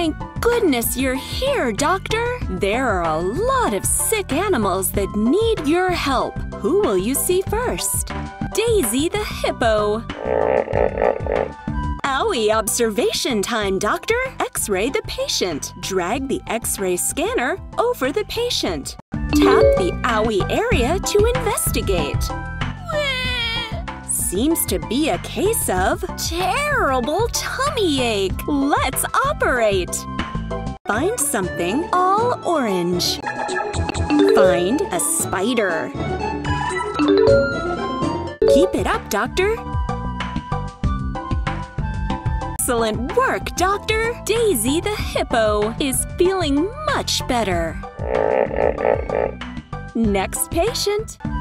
Thank goodness you're here, Doctor! There are a lot of sick animals that need your help. Who will you see first? Daisy the hippo. Owie, observation time, Doctor! X-ray the patient. Drag the X-ray scanner over the patient. Tap the owie area to investigate. Seems to be a case of terrible tummy ache. Let's operate. Find something all orange. Find a spider. Keep it up, Doctor. Excellent work, Doctor! Daisy the hippo is feeling much better. Next patient.